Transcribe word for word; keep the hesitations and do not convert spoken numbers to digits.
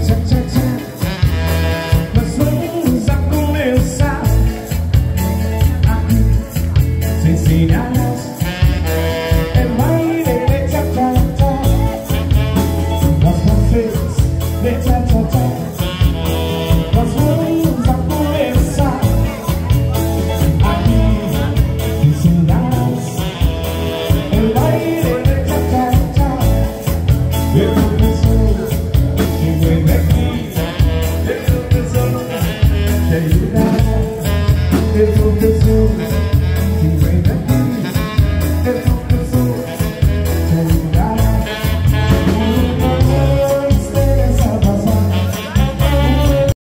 tchá, tchá, tchá. Nós vamos a começar aqui, sem sinais. É baile de tchá, tchá, tchá. Nós vamos ver, de tchá, tchá, tchá.